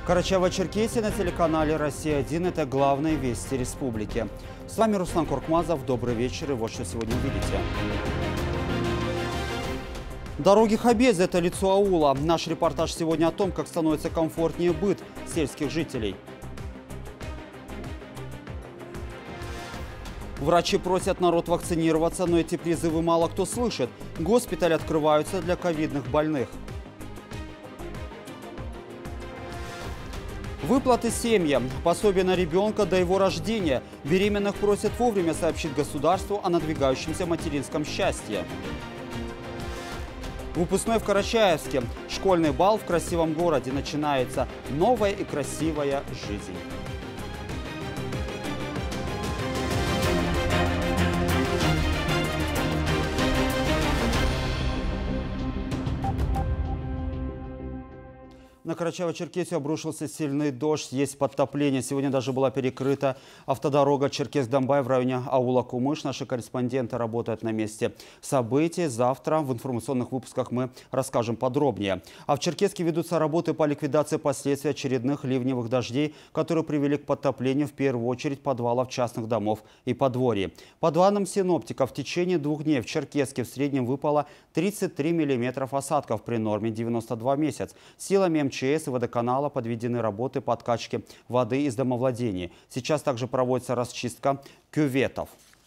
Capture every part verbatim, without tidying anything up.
Карачаево-Черкесия на телеканале «Россия один» – это главные вести республики. С вами Руслан Куркмазов. Добрый вечер и вот что сегодня увидите. Дороги Хабеза – это лицо аула. Наш репортаж сегодня о том, как становится комфортнее быт сельских жителей. Врачи просят народ вакцинироваться, но эти призывы мало кто слышит. Госпитали открываются для ковидных больных. Выплаты семьям, пособие на ребенка до его рождения. Беременных просят вовремя сообщить государству о надвигающемся материнском счастье. Выпускной в Карачаевске. Школьный бал в красивом городе. Начинается новая и красивая жизнь. На Карачаево-Черкесию обрушился сильный дождь, есть подтопление. Сегодня даже была перекрыта автодорога Черкесск-Домбай в районе аула Кумыш. Наши корреспонденты работают на месте событий. Завтра в информационных выпусках мы расскажем подробнее. А в Черкесске ведутся работы по ликвидации последствий очередных ливневых дождей, которые привели к подтоплению в первую очередь подвалов частных домов и подворий. По данным синоптиков, в течение двух дней в Черкесске в среднем выпало тридцать три миллиметра осадков при норме девяносто два в месяц. Силами эм че эс и водоканала подведены работы по откачке воды из домовладений. Сейчас также проводится расчистка кюветов.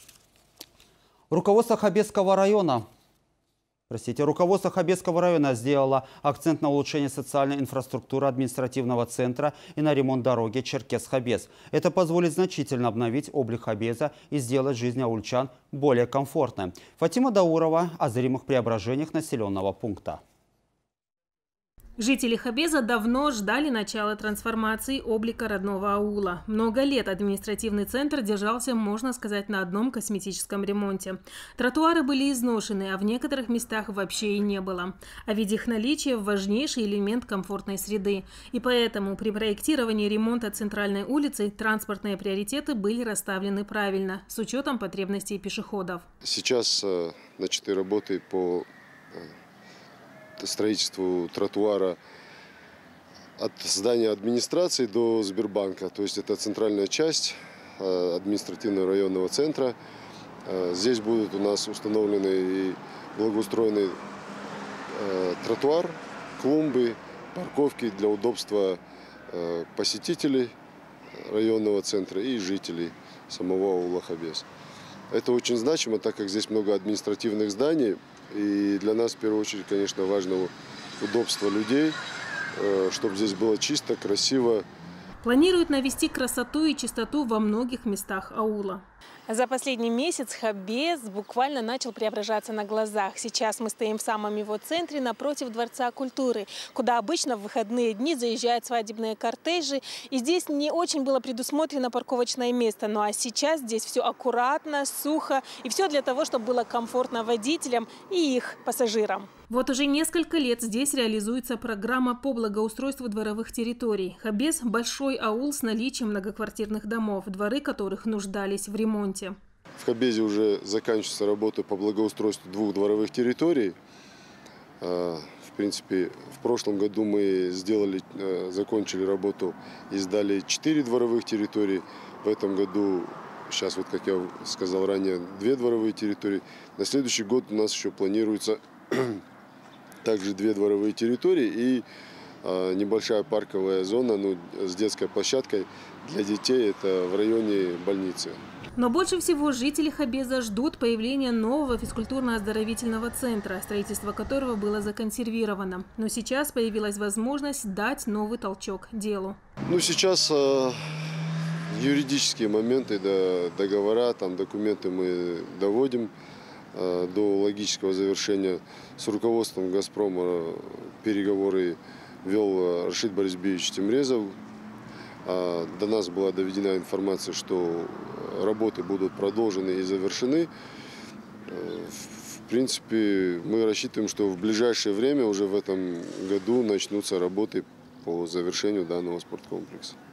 Руководство Хабезского района Простите, руководство Хабезского района сделало акцент на улучшение социальной инфраструктуры административного центра и на ремонт дороги Черкесск-Хабез. Это позволит значительно обновить облик Хабеза и сделать жизнь аульчан более комфортной. Фатима Даурова о зримых преображениях населенного пункта. Жители Хабеза давно ждали начала трансформации облика родного аула. Много лет административный центр держался, можно сказать, на одном косметическом ремонте. Тротуары были изношены, а в некоторых местах вообще и не было. А ведь их наличие – важнейший элемент комфортной среды. И поэтому при проектировании ремонта центральной улицы транспортные приоритеты были расставлены правильно, с учетом потребностей пешеходов. Сейчас начаты работы по строительству тротуара от здания администрации до Сбербанка. То есть это центральная часть административного районного центра. Здесь будут у нас установлены и благоустроенный тротуар, клумбы, парковки для удобства посетителей районного центра и жителей самого аула Хабез. Это очень значимо, так как здесь много административных зданий. И для нас, в первую очередь, конечно, важно удобство людей, чтобы здесь было чисто, красиво. Планируют навести красоту и чистоту во многих местах аула. За последний месяц Хабез буквально начал преображаться на глазах. Сейчас мы стоим в самом его центре, напротив Дворца культуры, куда обычно в выходные дни заезжают свадебные кортежи. И здесь не очень было предусмотрено парковочное место. Ну а сейчас здесь все аккуратно, сухо. И все для того, чтобы было комфортно водителям и их пассажирам. Вот уже несколько лет здесь реализуется программа по благоустройству дворовых территорий. Хабез – большой аул с наличием многоквартирных домов, дворы которых нуждались в ремонте. В Хабезе уже заканчивается работа по благоустройству двух дворовых территорий. В принципе, в прошлом году мы сделали, закончили работу и сдали четыре дворовых территории. В этом году, сейчас, вот как я сказал ранее, две дворовые территории. На следующий год у нас еще планируется также две дворовые территории и э, небольшая парковая зона, ну, с детской площадкой для детей, это в районе больницы. Но больше всего жители Хабеза ждут появления нового физкультурно-оздоровительного центра, строительство которого было законсервировано. Но сейчас появилась возможность дать новый толчок делу. Ну, сейчас э, юридические моменты, да, договора, там, документы мы доводим до логического завершения. С руководством «Газпрома» переговоры вел Рашид Борисбиевич Темрезов. До нас была доведена информация, что работы будут продолжены и завершены. В принципе, мы рассчитываем, что в ближайшее время, уже в этом году, начнутся работы по завершению данного спорткомплекса.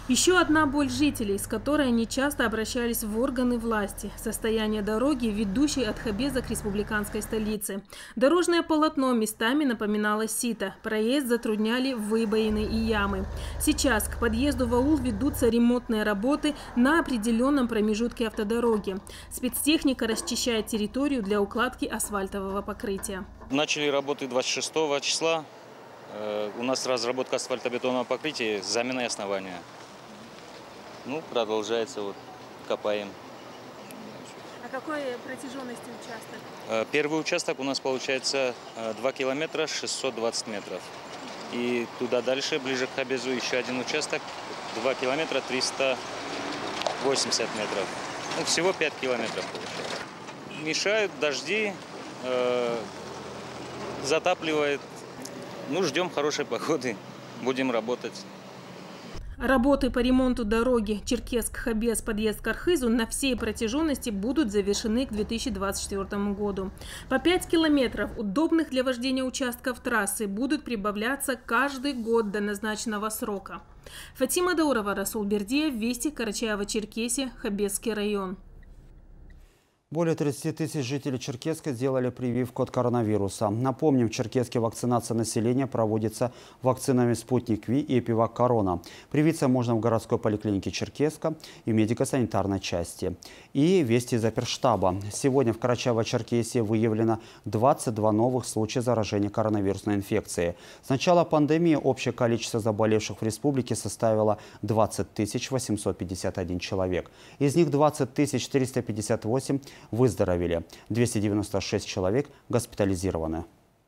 Еще одна боль жителей, с которой они часто обращались в органы власти – состояние дороги, ведущей от Хабеза к республиканской столице. Дорожное полотно местами напоминало сито, проезд затрудняли выбоины и ямы. Сейчас к подъезду в аул ведутся ремонтные работы на определенном промежутке автодороги. Спецтехника расчищает территорию для укладки асфальтового покрытия. Начали работы двадцать шестого числа. У нас разработка асфальтобетонного покрытия с заменой основания. Ну, продолжается, вот, копаем. А какой протяженности участок? Первый участок у нас получается два километра шестьсот двадцать метров. И туда дальше, ближе к Хабезу, еще один участок, два километра триста восемьдесят метров. Ну, всего пять километров получается. Мешают дожди, э, затапливает. Ну, ждем хорошей погоды, будем работать. Работы по ремонту дороги Черкесск-Хабез подъезд к Архызу на всей протяженности будут завершены к две тысячи двадцать четвёртому году. По пять километров удобных для вождения участков трассы будут прибавляться каждый год до назначенного срока. Фатима Даурова, Расул Бердиев, Вести, Карачаево-Черкесия, Хабезский район. Более тридцати тысяч жителей Черкесска сделали прививку от коронавируса. Напомним, в Черкесске вакцинация населения проводится вакцинами «Спутник Ви» и «Эпивак Корона». Привиться можно в городской поликлинике Черкесска и медико-санитарной части. И Вести из оперштаба. Сегодня в Карачаево-Черкесии выявлено двадцать два новых случая заражения коронавирусной инфекцией. С начала пандемии общее количество заболевших в республике составило двадцать тысяч восемьсот пятьдесят один человек. Из них двадцать тысяч триста пятьдесят восемь выздоровели. двести девяносто шесть человек госпитализированы.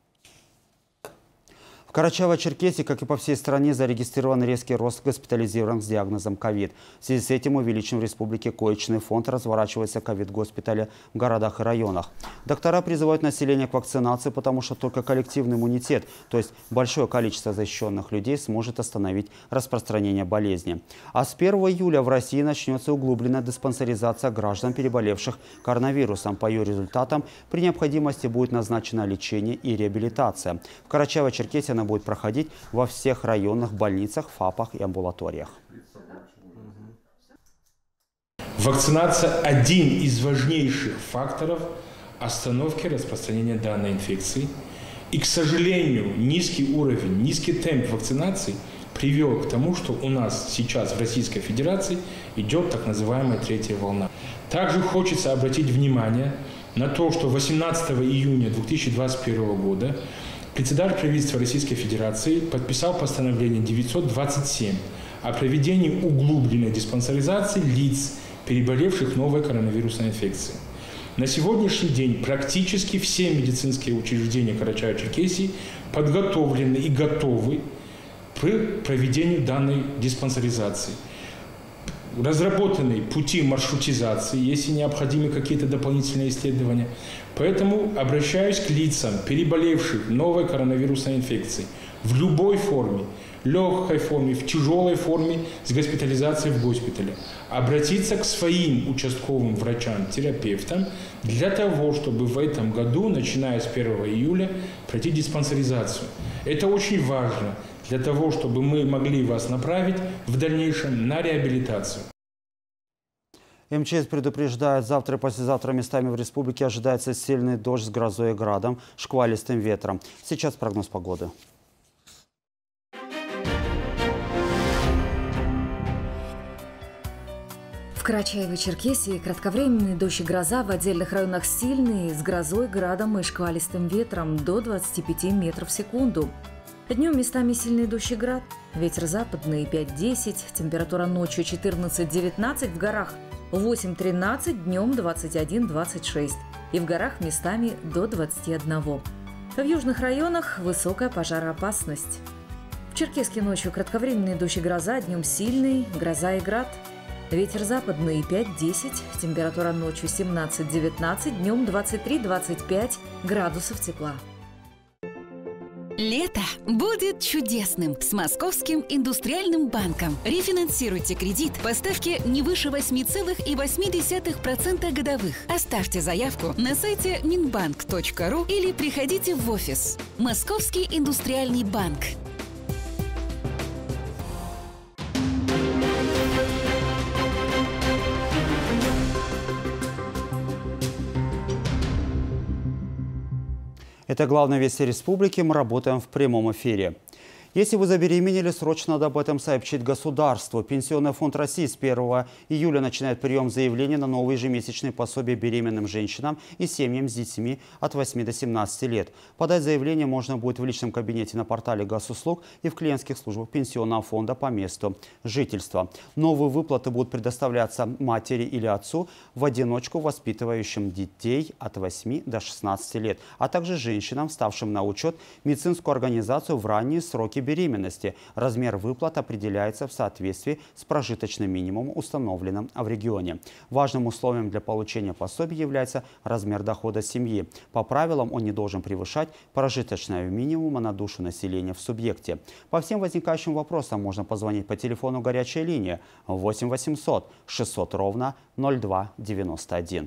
В Карачаево-Черкесии, как и по всей стране, зарегистрирован резкий рост госпитализированных с диагнозом ковид. В связи с этим увеличен в республике коечный фонд, разворачивается ковид-госпитали в городах и районах. Доктора призывают население к вакцинации, потому что только коллективный иммунитет, то есть большое количество защищенных людей, сможет остановить распространение болезни. А с первого июля в России начнется углубленная диспансеризация граждан, переболевших коронавирусом. По ее результатам при необходимости будет назначено лечение и реабилитация. В Карачаево-Черкесии она будет проходить во всех районных больницах, ФАПах и амбулаториях. Вакцинация – один из важнейших факторов остановки распространения данной инфекции. И, к сожалению, низкий уровень, низкий темп вакцинации привел к тому, что у нас сейчас в Российской Федерации идет так называемая третья волна. Также хочется обратить внимание на то, что восемнадцатого июня две тысячи двадцать первого года председатель правительства Российской Федерации подписал постановление девятьсот двадцать семь о проведении углубленной диспансеризации лиц, переболевших новой коронавирусной инфекцией. На сегодняшний день практически все медицинские учреждения Карачаево-Черкесии подготовлены и готовы к проведению данной диспансеризации. Разработаны пути маршрутизации, если необходимы какие-то дополнительные исследования. Поэтому обращаюсь к лицам, переболевших новой коронавирусной инфекцией в любой форме, легкой форме, в тяжелой форме с госпитализацией в госпитале. Обратиться к своим участковым врачам-терапевтам для того, чтобы в этом году, начиная с первого июля, пройти диспансеризацию. Это очень важно для того, чтобы мы могли вас направить в дальнейшем на реабилитацию. МЧС предупреждает, завтра и послезавтра местами в республике ожидается сильный дождь с грозой и градом, шквалистым ветром. Сейчас прогноз погоды. В Карачаево-Черкесии кратковременный дождь и гроза, в отдельных районах сильные, с грозой, градом и шквалистым ветром до двадцати пяти метров в секунду. Днем местами сильный дождь и град, ветер западный пять-десять, температура ночью четырнадцать-девятнадцать, в горах восемь тринадцать, днем двадцать один двадцать шесть и в горах местами до двадцати одного. В южных районах высокая пожароопасность. В Черкесске ночью кратковременный дождь и гроза, днем сильный, гроза и град. Ветер западный пять-десять, температура ночью семнадцать-девятнадцать, днем двадцать три двадцать пять градусов тепла. Лето будет чудесным с Московским индустриальным банком. Рефинансируйте кредит по ставке не выше восьми целых восемь десятых процента годовых. Оставьте заявку на сайте минбанк точка ру или приходите в офис. Московский индустриальный банк. Это главная вести республики. Мы работаем в прямом эфире. Если вы забеременели, срочно надо об этом сообщить государству. Пенсионный фонд России с первого июля начинает прием заявлений на новые ежемесячные пособия беременным женщинам и семьям с детьми от восьми до семнадцати лет. Подать заявление можно будет в личном кабинете на портале Госуслуг и в клиентских службах пенсионного фонда по месту жительства. Новые выплаты будут предоставляться матери или отцу в одиночку, воспитывающим детей от восьми до шестнадцати лет, а также женщинам, ставшим на учет медицинскую организацию в ранние сроки беременности. Размер выплат определяется в соответствии с прожиточным минимумом, установленным в регионе. Важным условием для получения пособия является размер дохода семьи. По правилам он не должен превышать прожиточного минимума на душу населения в субъекте. По всем возникающим вопросам можно позвонить по телефону горячей линии восемь восемьсот шестьсот ровно ноль два девяносто один.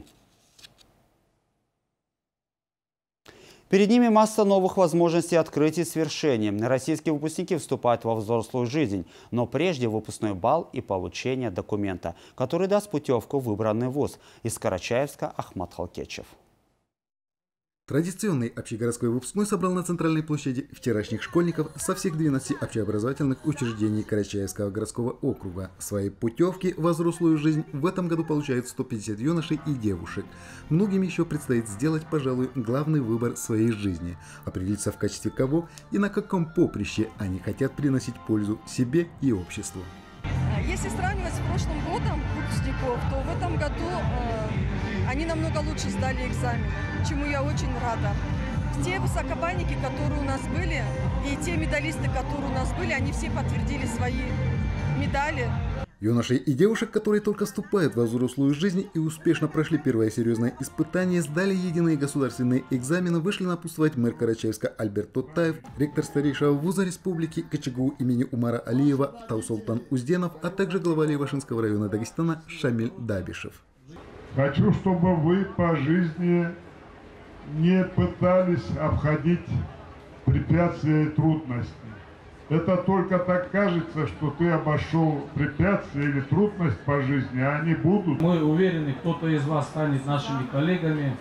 Перед ними масса новых возможностей открытий и свершений. Российские выпускники вступают во взрослую жизнь, но прежде выпускной балл и получение документа, который даст путевку в выбранный вуз. Из Карачаевска Ахмат Халкечев. Традиционный общегородской выпускной собрал на центральной площади вчерашних школьников со всех двенадцати общеобразовательных учреждений Карачаевского городского округа. Свои путевки во взрослую жизнь в этом году получают сто пятьдесят юношей и девушек. Многим еще предстоит сделать, пожалуй, главный выбор своей жизни. Определиться в качестве кого и на каком поприще они хотят приносить пользу себе и обществу. Если сравнивать с прошлым годом выпускников, то в этом году э, они намного лучше сдали экзамены, чему я очень рада. Те высокобальники, которые у нас были, и те медалисты, которые у нас были, они все подтвердили свои медали. Юношей и девушек, которые только вступают во взрослую жизнь и успешно прошли первое серьезное испытание, сдали единые государственные экзамены, вышли напутствовать мэр Карачаевска Альберт Тоттаев, ректор старейшего вуза республики КЧГУ имени Умара Алиева Таусултан Узденов, а также глава Левашинского района Дагестана Шамиль Дабишев. Хочу, чтобы вы по жизни не пытались обходить препятствия и трудности. Это только так кажется, что ты обошел препятствия или трудность по жизни, а они будут. Мы уверены, кто-то из вас станет нашими коллегами.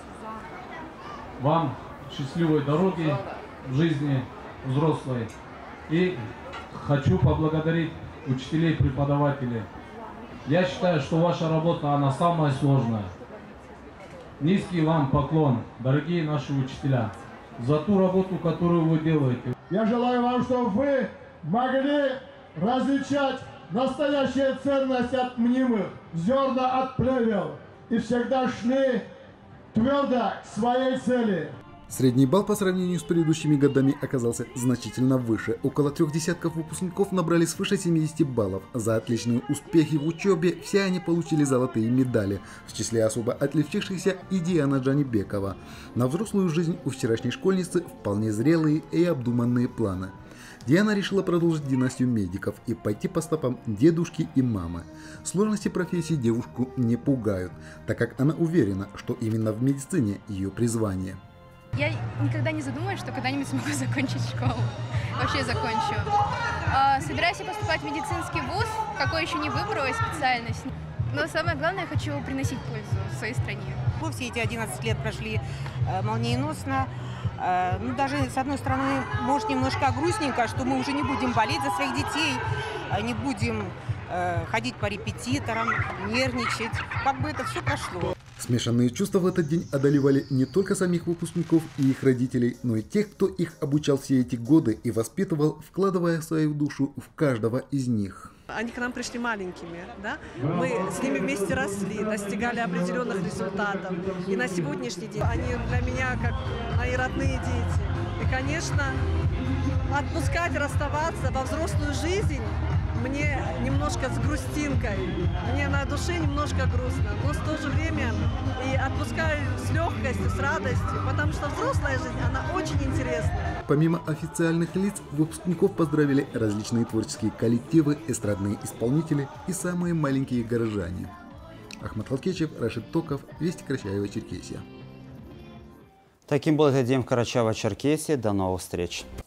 Вам счастливой дороги в жизни взрослой. И хочу поблагодарить учителей и преподавателей. Я считаю, что ваша работа, она самая сложная. Низкий вам поклон, дорогие наши учителя, за ту работу, которую вы делаете. Я желаю вам, чтобы вы могли различать настоящие ценности от мнимых, зерна от плевел, и всегда шли твердо к своей цели. Средний балл по сравнению с предыдущими годами оказался значительно выше. Около трех десятков выпускников набрали свыше семидесяти баллов. За отличные успехи в учебе все они получили золотые медали. В числе особо отличившихся и Диана Джанибекова. На взрослую жизнь у вчерашней школьницы вполне зрелые и обдуманные планы. Диана решила продолжить династию медиков и пойти по стопам дедушки и мамы. Сложности профессии девушку не пугают, так как она уверена, что именно в медицине ее призвание. Я никогда не задумываюсь, что когда-нибудь смогу закончить школу. Вообще закончу. Собираюсь поступать в медицинский вуз, какой еще не выбрала специальность. Но самое главное, я хочу приносить пользу своей стране. Все эти одиннадцать лет прошли молниеносно. Ну, даже, с одной стороны, может, немножко грустненько, что мы уже не будем болеть за своих детей, не будем ходить по репетиторам, нервничать. Как бы это все прошло. Смешанные чувства в этот день одолевали не только самих выпускников и их родителей, но и тех, кто их обучал все эти годы и воспитывал, вкладывая свою душу в каждого из них. Они к нам пришли маленькими, да? Мы с ними вместе росли, достигали определенных результатов. И на сегодняшний день они для меня как мои родные дети. И, конечно, отпускать, расставаться во взрослую жизнь мне немножко с грустинкой, мне на душе немножко грустно, но в то же время и отпускаю с легкостью, с радостью, потому что взрослая жизнь, она очень интересная. Помимо официальных лиц, выпускников поздравили различные творческие коллективы, эстрадные исполнители и самые маленькие горожане. Ахмат Халкечев, Рашид Токов, Вести Карачаево-Черкесия. Таким был этот день в Карачаево-Черкесии. До новых встреч.